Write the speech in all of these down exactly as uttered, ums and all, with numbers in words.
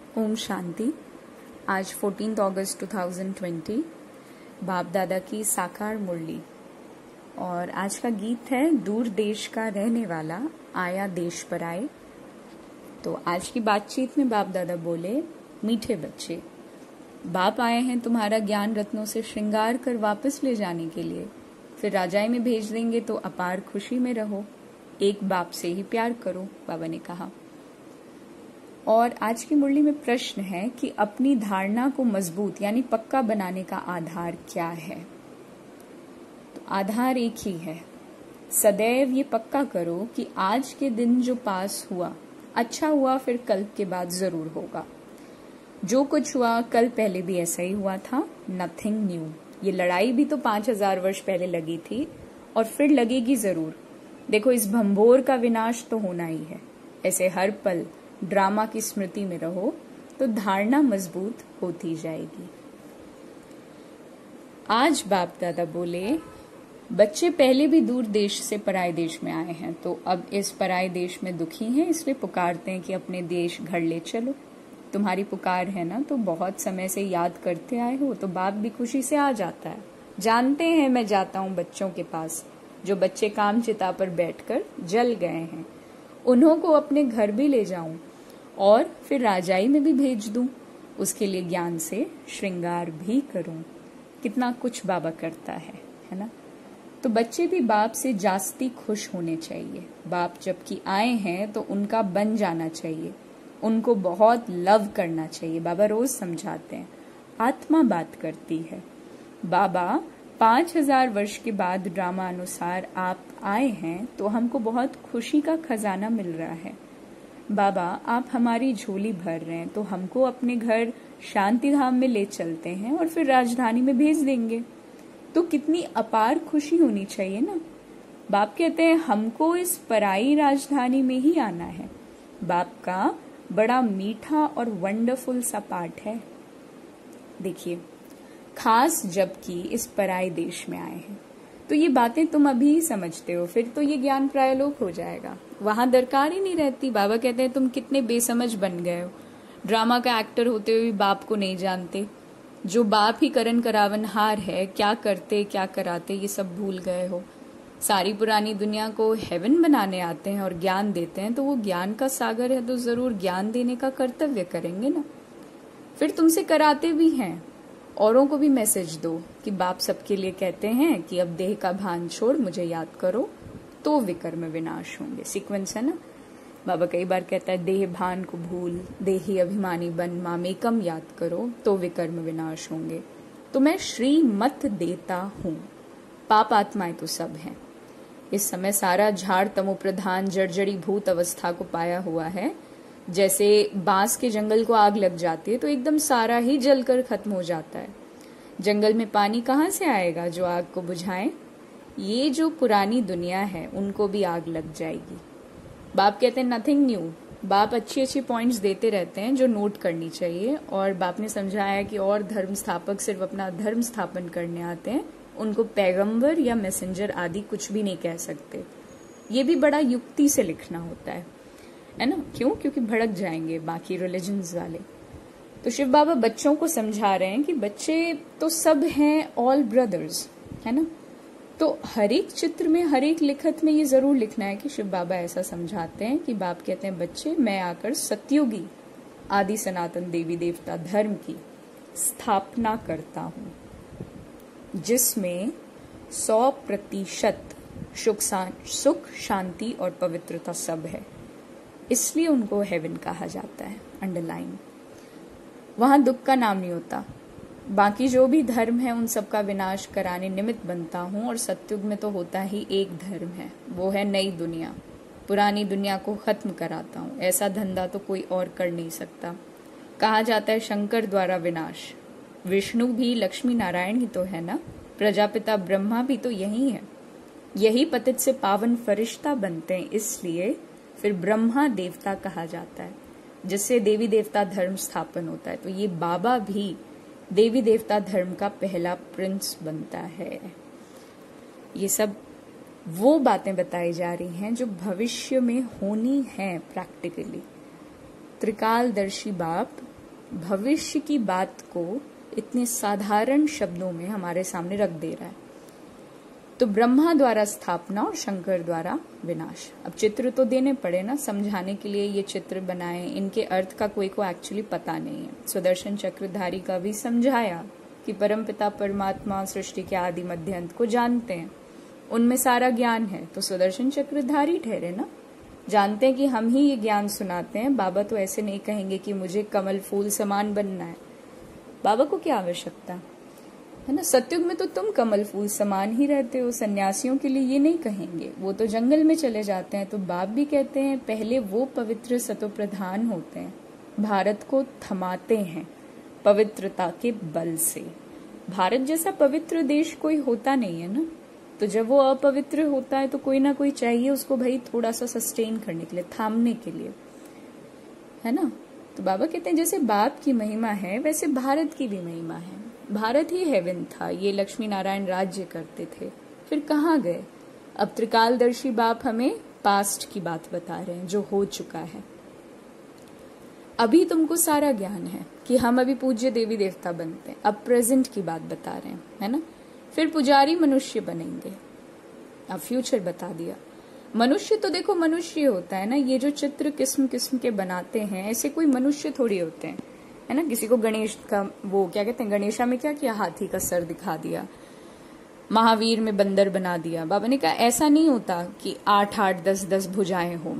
ओम शांति। आज चौदह अगस्त दो हज़ार बीस बाप दादा की साकार मुरली और आज का गीत है दूर देश का रहने वाला आया देश पर आए। तो आज की बातचीत में बाप दादा बोले, मीठे बच्चे, बाप आए हैं तुम्हारा ज्ञान रत्नों से श्रृंगार कर वापस ले जाने के लिए, फिर राजाई में भेज देंगे तो अपार खुशी में रहो, एक बाप से ही प्यार करो, बाबा ने कहा। और आज की मुरली में प्रश्न है कि अपनी धारणा को मजबूत यानी पक्का बनाने का आधार क्या है। तो आधार एक ही है, सदैव ये पक्का करो कि आज के दिन जो पास हुआ अच्छा हुआ, फिर कल के बाद जरूर होगा। जो कुछ हुआ कल पहले भी ऐसा ही हुआ था, नथिंग न्यू। ये लड़ाई भी तो पांच हजार वर्ष पहले लगी थी और फिर लगेगी जरूर। देखो, इस भंबोर का विनाश तो होना ही है। ऐसे हर पल ड्रामा की स्मृति में रहो तो धारणा मजबूत होती जाएगी। आज बाप दादा बोले, बच्चे पहले भी दूर देश से पराये देश में आए हैं, तो अब इस पराये देश में दुखी हैं, इसलिए पुकारते हैं कि अपने देश घर ले चलो। तुम्हारी पुकार है ना, तो बहुत समय से याद करते आए हो, तो बाप भी खुशी से आ जाता है। जानते हैं मैं जाता हूँ बच्चों के पास, जो बच्चे काम चिता पर बैठकर जल गए हैं, उन्हों को अपने घर भी ले जाऊं और फिर राजाई में भी भेज दूं, उसके लिए ज्ञान से श्रृंगार भी करूं। कितना कुछ बाबा करता है, है ना। तो बच्चे भी बाप से जास्ती खुश होने चाहिए। बाप जबकि आए हैं तो उनका बन जाना चाहिए, उनको बहुत लव करना चाहिए। बाबा रोज समझाते हैं, आत्मा बात करती है। बाबा पांच हजार वर्ष के बाद ड्रामा अनुसार आप आए हैं तो हमको बहुत खुशी का खजाना मिल रहा है। बाबा आप हमारी झोली भर रहे हैं, तो हमको अपने घर शांति धाम में ले चलते हैं और फिर राजधानी में भेज देंगे, तो कितनी अपार खुशी होनी चाहिए ना। बाप कहते हैं हमको इस पराई राजधानी में ही आना है। बाप का बड़ा मीठा और वंडरफुल सा पाठ है। देखिए, खास जबकि इस पराये देश में आए हैं, तो ये बातें तुम अभी ही समझते हो, फिर तो ये ज्ञान प्रायलोक हो जाएगा, वहां दरकार ही नहीं रहती। बाबा कहते हैं तुम कितने बेसमझ बन गए हो, ड्रामा का एक्टर होते हुए बाप को नहीं जानते। जो बाप ही करण करावन हार है, क्या करते क्या कराते ये सब भूल गए हो। सारी पुरानी दुनिया को हेवन बनाने आते हैं और ज्ञान देते हैं, तो वो ज्ञान का सागर है, तो जरूर ज्ञान देने का कर्तव्य करेंगे ना। फिर तुमसे कराते भी हैं, औरों को भी मैसेज दो कि बाप सबके लिए कहते हैं कि अब देह का भान छोड़ मुझे याद करो तो विकर्म विनाश होंगे। सीक्वेंस है ना। बाबा कई बार कहता है, देह भान को भूल देही अभिमानी बन, मामेकम याद करो तो विकर्म विनाश होंगे। तो मैं श्री मत देता हूँ। पाप आत्माएं तो सब हैं। इस समय सारा झाड़ तमो प्रधान जर्जरी भूत अवस्था को पाया हुआ है। जैसे बांस के जंगल को आग लग जाती है तो एकदम सारा ही जलकर खत्म हो जाता है। जंगल में पानी कहाँ से आएगा जो आग को बुझाए। ये जो पुरानी दुनिया है उनको भी आग लग जाएगी। बाप कहते हैं नथिंग न्यू। बाप अच्छी अच्छी पॉइंट्स देते रहते हैं जो नोट करनी चाहिए। और बाप ने समझाया कि और धर्म स्थापक सिर्फ अपना धर्म स्थापन करने आते हैं, उनको पैगंबर या मैसेंजर आदि कुछ भी नहीं कह सकते। ये भी बड़ा युक्ति से लिखना होता है, है ना। क्यों? क्योंकि भड़क जाएंगे बाकी रिलीजन्स वाले। तो शिव बाबा बच्चों को समझा रहे हैं कि बच्चे तो सब हैं ऑल ब्रदर्स, है ना। तो हर एक चित्र में, हर एक लिखत में ये जरूर लिखना है कि शिव बाबा ऐसा समझाते हैं कि बाप कहते हैं, बच्चे मैं आकर सतयुगी आदि सनातन देवी देवता धर्म की स्थापना करता हूँ, जिसमें सौ प्रतिशत सुख शांति और पवित्रता सब है। इसलिए उनको हेवन कहा जाता है। अंडरलाइन, वहां दुख का नाम नहीं होता। बाकी जो भी धर्म है उन सब का विनाश कराने निमित्त बनता हूं। और सतयुग में तो होता ही एक धर्म है, वो है नई दुनिया। पुरानी दुनिया को खत्म कराता हूं। ऐसा धंधा तो कोई और कर नहीं सकता। कहा जाता है शंकर द्वारा विनाश। विष्णु भी लक्ष्मी नारायण ही तो है ना। प्रजापिता ब्रह्मा भी तो यही है। यही पतित से पावन फरिश्ता बनते हैं, इसलिए फिर ब्रह्मा देवता कहा जाता है, जिससे देवी देवता धर्म स्थापन होता है। तो ये बाबा भी देवी देवता धर्म का पहला प्रिंस बनता है। ये सब वो बातें बताई जा रही हैं जो भविष्य में होनी है प्रैक्टिकली। त्रिकालदर्शी बाप भविष्य की बात को इतने साधारण शब्दों में हमारे सामने रख दे रहा है। तो ब्रह्मा द्वारा स्थापना और शंकर द्वारा विनाश। अब चित्र तो देने पड़े ना, समझाने के लिए ये चित्र बनाए, इनके अर्थ का कोई को एक्चुअली पता नहीं है। सुदर्शन चक्रधारी का भी समझाया कि परमपिता परमात्मा सृष्टि के आदि मध्य अंत को जानते हैं, उनमें सारा ज्ञान है, तो सुदर्शन चक्रधारी ठहरे ना, जानते हैं कि हम ही ये ज्ञान सुनाते हैं। बाबा तो ऐसे नहीं कहेंगे कि मुझे कमल फूल समान बनना है, बाबा को क्या आवश्यकता है ना। सतयुग में तो तुम कमल फूल समान ही रहते हो, सन्यासियों के लिए ये नहीं कहेंगे, वो तो जंगल में चले जाते हैं। तो बाप भी कहते हैं पहले वो पवित्र सतो प्रधान होते हैं, भारत को थमाते हैं पवित्रता के बल से। भारत जैसा पवित्र देश कोई होता नहीं है ना, तो जब वो अपवित्र होता है तो कोई ना कोई चाहिए उसको भाई थोड़ा सा सस्टेन करने के लिए, थामने के लिए, है ना। तो बाबा कहते हैं जैसे बाप की महिमा है वैसे भारत की भी महिमा है। भारत ही हेवन था, ये लक्ष्मी नारायण राज्य करते थे, फिर कहाँ गए। अब त्रिकालदर्शी बाप हमें पास्ट की बात बता रहे हैं, जो हो चुका है। अभी तुमको सारा ज्ञान है कि हम अभी पूज्य देवी देवता बनते हैं, अब प्रेजेंट की बात बता रहे हैं, है ना। फिर पुजारी मनुष्य बनेंगे, अब फ्यूचर बता दिया। मनुष्य तो देखो मनुष्य होता है ना, ये जो चित्र किस्म किस्म के बनाते हैं ऐसे कोई मनुष्य थोड़ी होते हैं, है ना। किसी को गणेश का वो क्या कहते हैं, गणेशा में क्या किया, हाथी का सर दिखा दिया, महावीर में बंदर बना दिया। बाबा ने कहा ऐसा नहीं होता कि आठ आठ दस दस भुजाएं हों,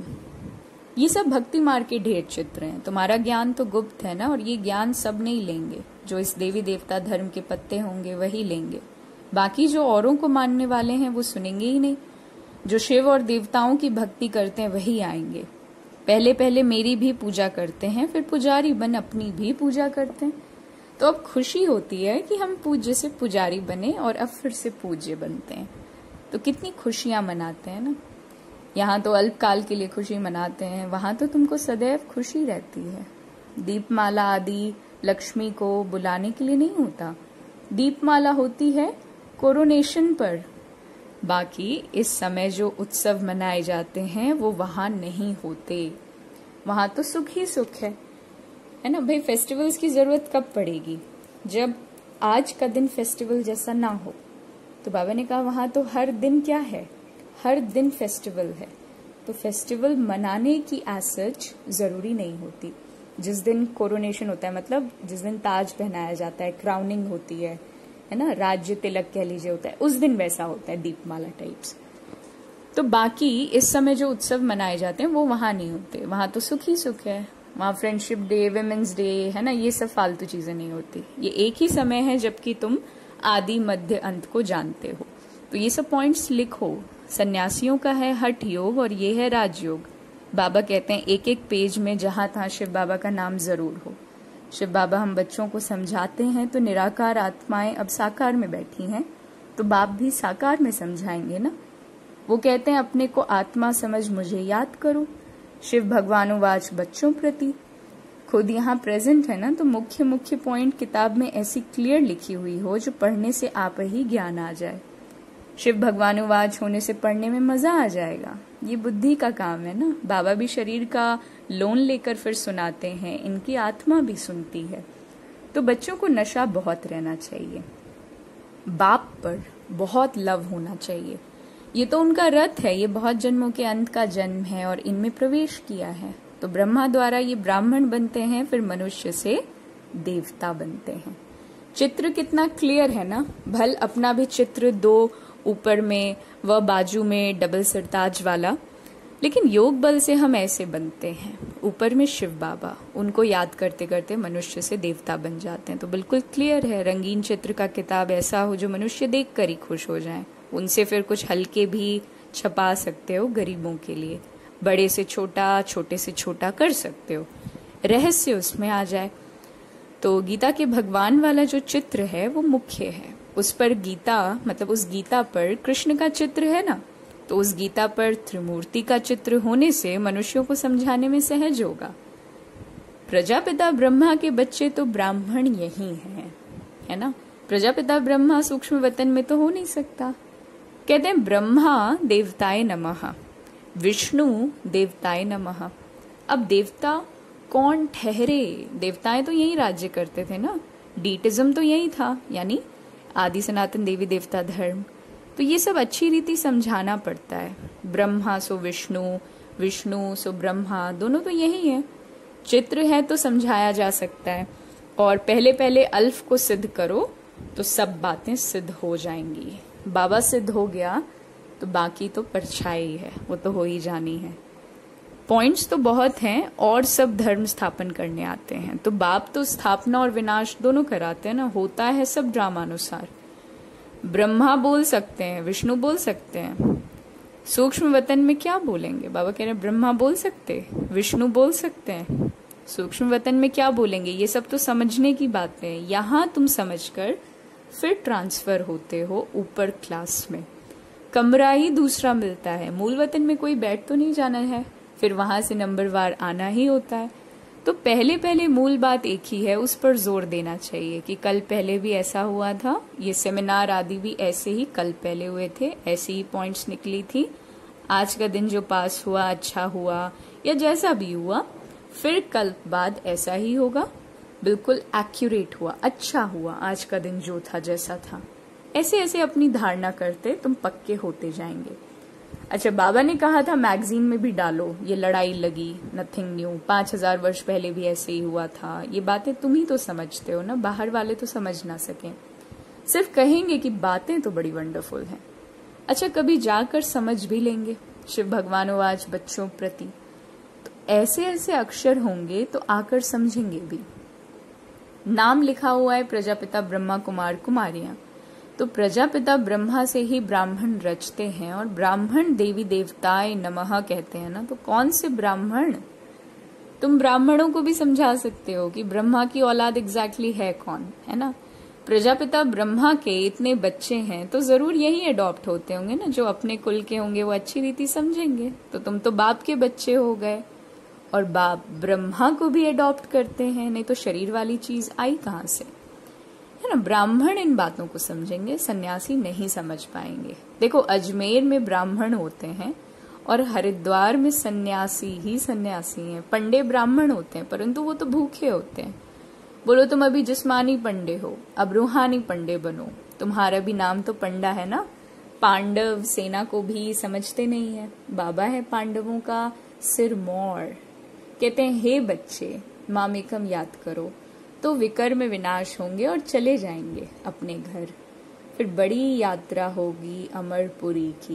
ये सब भक्ति मार्ग के ढेर चित्र हैं। तुम्हारा ज्ञान तो गुप्त है ना, और ये ज्ञान सब नहीं लेंगे, जो इस देवी देवता धर्म के पत्ते होंगे वही लेंगे। बाकी जो औरों को मानने वाले हैं वो सुनेंगे ही नहीं। जो शिव और देवताओं की भक्ति करते हैं वही आएंगे। पहले पहले मेरी भी पूजा करते हैं, फिर पुजारी बन अपनी भी पूजा करते हैं। तो अब खुशी होती है कि हम पूज्य से पुजारी बने और अब फिर से पूज्य बनते हैं। तो कितनी खुशियां मनाते हैं ना। यहाँ तो अल्पकाल के लिए खुशी मनाते हैं, वहां तो तुमको सदैव खुशी रहती है। दीपमाला आदि लक्ष्मी को बुलाने के लिए नहीं होता, दीपमाला होती है कोरोनेशन पर। बाकी इस समय जो उत्सव मनाए जाते हैं वो वहां नहीं होते, वहां तो सुख ही सुख है, है ना भाई। फेस्टिवल्स की जरूरत कब पड़ेगी, जब आज का दिन फेस्टिवल जैसा ना हो। तो बाबा ने कहा वहां तो हर दिन क्या है, हर दिन फेस्टिवल है। तो फेस्टिवल मनाने की एज सच जरूरी नहीं होती। जिस दिन कोरोनेशन होता है, मतलब जिस दिन ताज पहनाया जाता है, क्राउनिंग होती है, है ना, राज्य तिलक कह लीजिए होता है, उस दिन वैसा होता है दीपमाला टाइप्स। तो बाकी इस समय जो उत्सव मनाए जाते हैं वो वहां नहीं होते, वहां तो सुख ही सुख है। वहां फ्रेंडशिप डे, विमेंस डे, है ना, ये सब फालतू चीजें नहीं होती। ये एक ही समय है जबकि तुम आदि मध्य अंत को जानते हो। तो ये सब पॉइंट्स लिखो। सन्यासियों का है हठ योग और ये है राजयोग। बाबा कहते हैं एक एक पेज में जहां तहां शिव बाबा का नाम जरूर हो। शिव बाबा हम बच्चों को समझाते हैं तो निराकार आत्माएं अब साकार में बैठी हैं, तो बाप भी साकार में समझाएंगे ना। वो कहते हैं अपने को आत्मा समझ मुझे याद करो। शिव भगवानुवाच बच्चों प्रति, खुद यहाँ प्रेजेंट है ना, तो मुख्य मुख्य पॉइंट किताब में ऐसी क्लियर लिखी हुई हो जो पढ़ने से आप ही ज्ञान आ जाए। शिव भगवानुवाच होने से पढ़ने में मजा आ जाएगा। ये बुद्धि का काम है ना। बाबा भी शरीर का लोन लेकर फिर सुनाते हैं, इनकी आत्मा भी सुनती है। तो बच्चों को नशा बहुत रहना चाहिए, बाप पर बहुत लव होना चाहिए। ये तो उनका रथ है, ये बहुत जन्मों के अंत का जन्म है और इनमें प्रवेश किया है। तो ब्रह्मा द्वारा ये ब्राह्मण बनते हैं, फिर मनुष्य से देवता बनते हैं। चित्र कितना क्लियर है ना। भल अपना भी चित्र दो ऊपर में व बाजू में डबल सरताज वाला, लेकिन योग बल से हम ऐसे बनते हैं। ऊपर में शिव बाबा, उनको याद करते करते मनुष्य से देवता बन जाते हैं। तो बिल्कुल क्लियर है। रंगीन चित्र का किताब ऐसा हो जो मनुष्य देख कर ही खुश हो जाए। उनसे फिर कुछ हल्के भी छपा सकते हो गरीबों के लिए, बड़े से छोटा, छोटे से छोटा कर सकते हो, रहस्य उसमें आ जाए। तो गीता के भगवान वाला जो चित्र है वो मुख्य है। उस पर गीता, मतलब उस गीता पर कृष्ण का चित्र है ना, तो उस गीता पर त्रिमूर्ति का चित्र होने से मनुष्यों को समझाने में सहज होगा। प्रजापिता ब्रह्मा के बच्चे तो ब्राह्मण यही हैं, है ना। प्रजापिता ब्रह्मा सूक्ष्म वतन में तो हो नहीं सकता। कहते हैं ब्रह्मा देवताय नमः, विष्णु देवताय नमः। अब देवता कौन ठहरे? देवताएं तो यही राज्य करते थे ना, डीटिज्म तो यही था, यानी आदि सनातन देवी देवता धर्म। तो ये सब अच्छी रीति समझाना पड़ता है। ब्रह्मा सो विष्णु, विष्णु सो ब्रह्मा, दोनों तो यही है। चित्र है तो समझाया जा सकता है। और पहले पहले अल्फ को सिद्ध करो तो सब बातें सिद्ध हो जाएंगी। बाबा सिद्ध हो गया तो बाकी तो परछाई है, वो तो हो ही जानी है। पॉइंट्स तो बहुत हैं और सब धर्म स्थापन करने आते हैं। तो बाप तो स्थापना और विनाश दोनों कराते हैं ना, होता है सब ड्रामानुसार। ब्रह्मा बोल सकते हैं, विष्णु बोल सकते हैं, सूक्ष्म वतन में क्या बोलेंगे? बाबा कह रहे हैं ब्रह्मा बोल सकते, विष्णु बोल सकते हैं, सूक्ष्म वतन में क्या बोलेंगे? ये सब तो समझने की बातें हैं। यहाँ तुम समझकर फिर ट्रांसफर होते हो ऊपर क्लास में। कमरा ही दूसरा मिलता है, मूल वतन में कोई बैठ तो नहीं जाना है, फिर वहां से नंबरवार आना ही होता है। तो पहले पहले मूल बात एक ही है, उस पर जोर देना चाहिए कि कल पहले भी ऐसा हुआ था, ये सेमिनार आदि भी ऐसे ही कल पहले हुए थे, ऐसी ही पॉइंट्स निकली थी। आज का दिन जो पास हुआ अच्छा हुआ या जैसा भी हुआ, फिर कल बाद ऐसा ही होगा, बिल्कुल एक्यूरेट हुआ, अच्छा हुआ, आज का दिन जो था जैसा था। ऐसे ऐसे अपनी धारणा करते तुम पक्के होते जाएंगे। अच्छा, बाबा ने कहा था मैगजीन में भी डालो, ये लड़ाई लगी, नथिंग न्यू, पांच हजार वर्ष पहले भी ऐसे ही हुआ था। ये बातें तुम ही तो समझते हो ना, बाहर वाले तो समझ ना सकें, सिर्फ कहेंगे कि बातें तो बड़ी वंडरफुल हैं। अच्छा, कभी जाकर समझ भी लेंगे। शिव भगवानोवाच बच्चों प्रति, तो ऐसे ऐसे अक्षर होंगे तो आकर समझेंगे भी। नाम लिखा हुआ है प्रजापिता ब्रह्मा कुमार कुमारियां, तो प्रजापिता ब्रह्मा से ही ब्राह्मण रचते हैं और ब्राह्मण देवी देवताए नमः कहते हैं ना। तो कौन से ब्राह्मण? तुम ब्राह्मणों को भी समझा सकते हो कि ब्रह्मा की औलाद एग्जैक्टली है कौन, है ना। प्रजापिता ब्रह्मा के इतने बच्चे हैं तो जरूर यही अडॉप्ट होते होंगे ना, जो अपने कुल के होंगे वो अच्छी रीति समझेंगे। तो तुम तो बाप के बच्चे हो गए, और बाप ब्रह्मा को भी अडॉप्ट करते हैं, नहीं तो शरीर वाली चीज आई कहां से, है ना। ब्राह्मण इन बातों को समझेंगे, सन्यासी नहीं समझ पाएंगे। देखो, अजमेर में ब्राह्मण होते हैं और हरिद्वार में सन्यासी ही सन्यासी हैं। पंडे ब्राह्मण होते हैं परंतु वो तो भूखे होते हैं। बोलो तुम अभी जिस्मानी पंडे हो, अब रूहानी पंडे बनो, तुम्हारा भी नाम तो पंडा है ना। पांडव सेना को भी समझते नहीं है, बाबा है पांडवों का सिरमौर। कहते हैं हे बच्चे मामेकम याद करो, तो विकर्म विनाश होंगे और चले जाएंगे अपने घर। फिर बड़ी यात्रा होगी अमरपुरी की,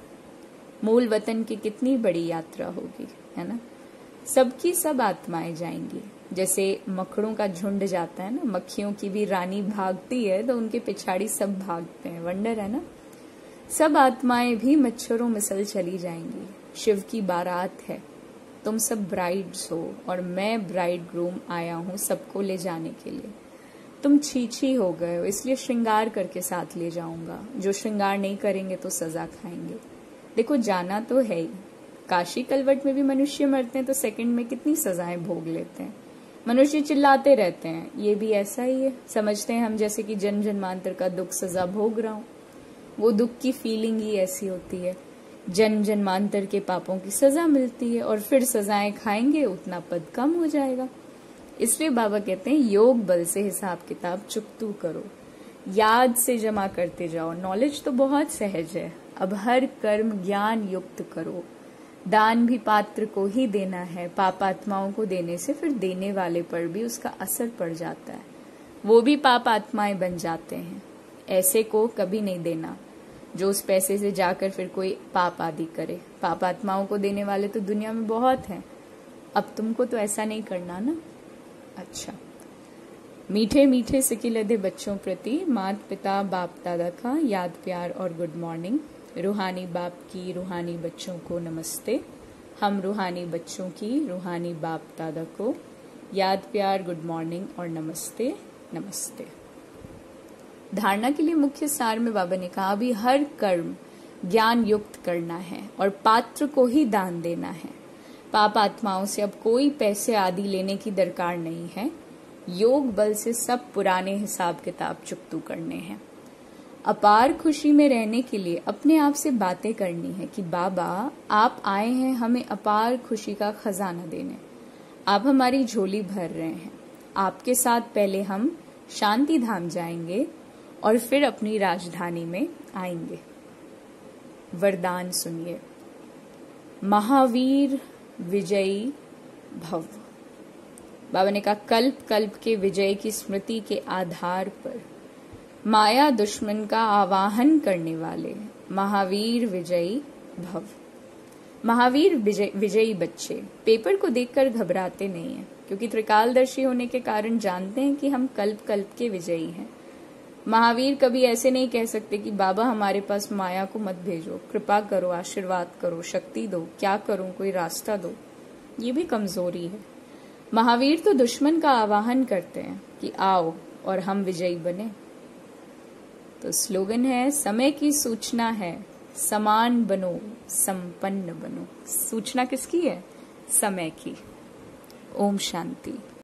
मूल वतन की कितनी बड़ी यात्रा होगी, है ना। सबकी सब आत्माएं जाएंगी। जैसे मकड़ों का झुंड जाता है ना, मक्खियों की भी रानी भागती है तो उनके पिछाड़ी सब भागते हैं, वंडर है ना। सब आत्माएं भी मच्छरों मिसल चली जाएंगी। शिव की बारात है, तुम सब ब्राइड्स हो और मैं ब्राइड ग्रूम आया हूं सबको ले जाने के लिए। तुम छीछी हो गए हो इसलिए श्रृंगार करके साथ ले जाऊंगा, जो श्रृंगार नहीं करेंगे तो सजा खाएंगे। देखो, जाना तो है ही। काशी कलवट में भी मनुष्य मरते हैं तो सेकंड में कितनी सजाएं भोग लेते हैं। मनुष्य चिल्लाते रहते हैं, ये भी ऐसा ही है। समझते हैं हम जैसे कि जन्म जन्मांतर का दुख सजा भोग रहा हूं। वो दुख की फीलिंग ही ऐसी होती है। जन्म जन्मांतर के पापों की सजा मिलती है और फिर सजाएं खाएंगे उतना पद कम हो जाएगा। इसलिए बाबा कहते हैं योग बल से हिसाब किताब चुकतू करो, याद से जमा करते जाओ। नॉलेज तो बहुत सहज है, अब हर कर्म ज्ञान युक्त करो। दान भी पात्र को ही देना है, पाप आत्माओं को देने से फिर देने वाले पर भी उसका असर पड़ जाता है, वो भी पाप आत्माएं बन जाते हैं। ऐसे को कभी नहीं देना जो उस पैसे से जाकर फिर कोई पाप आदि करे। पाप आत्माओं को देने वाले तो दुनिया में बहुत हैं, अब तुमको तो ऐसा नहीं करना ना। अच्छा, मीठे मीठे सिकिलधे बच्चों प्रति माता पिता बाप दादा का याद प्यार और गुड मॉर्निंग। रूहानी बाप की रूहानी बच्चों को नमस्ते। हम रूहानी बच्चों की रूहानी बाप दादा को याद प्यार गुड मॉर्निंग और नमस्ते नमस्ते। धारणा के लिए मुख्य सार में बाबा ने कहा, अभी हर कर्म ज्ञान युक्त करना है और पात्र को ही दान देना है। पाप आत्माओं से अब कोई पैसे आदि लेने की दरकार नहीं है। योग बल से सब पुराने हिसाब किताब चुकतू करने हैं। अपार खुशी में रहने के लिए अपने आप से बातें करनी है कि बाबा आप आए हैं हमें अपार खुशी का खजाना देने। आप हमारी झोली भर रहे हैं। आपके साथ पहले हम शांति धाम जाएंगे और फिर अपनी राजधानी में आएंगे। वरदान सुनिए। महावीर विजयी भव। बाबा ने कहा, कल्प कल्प के विजय की स्मृति के आधार पर माया दुश्मन का आवाहन करने वाले महावीर विजयी भव। महावीर विजय विजयी बच्चे पेपर को देखकर घबराते नहीं हैं, क्योंकि त्रिकालदर्शी होने के कारण जानते हैं कि हम कल्प कल्प के विजयी हैं। महावीर कभी ऐसे नहीं कह सकते कि बाबा हमारे पास माया को मत भेजो, कृपा करो, आशीर्वाद करो, शक्ति दो, क्या करूं, कोई रास्ता दो। ये भी कमजोरी है। महावीर तो दुश्मन का आवाहन करते हैं कि आओ और हम विजयी बने। तो स्लोगन है, समय की सूचना है, समान बनो, संपन्न बनो। सूचना किसकी है? समय की। ओम शांति।